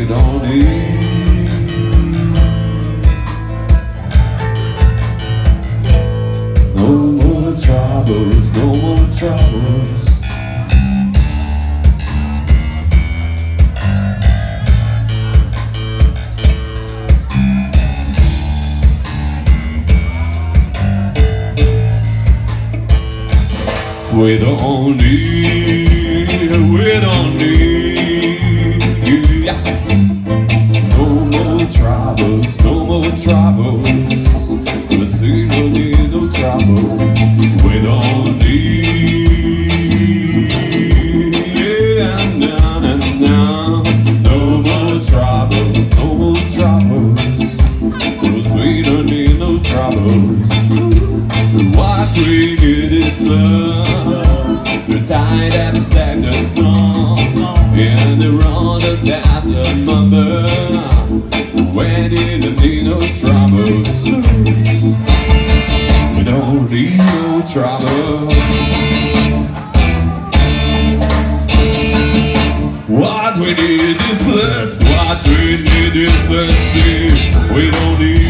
we don't need no more troubles, no more troubles. We don't need yeah. No more troubles, no more troubles. We see no need no troubles. We don't need no more troubles, no more troubles. 'Cause we don't need no troubles. What we need is love, to tie that protect the song, and the road that the mother. When you don't need no troubles, we don't need no trouble. What we need is less, what we need is mercy. We don't need